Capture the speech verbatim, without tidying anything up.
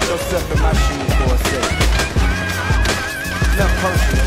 yourself in my shoes for a second. Not personal.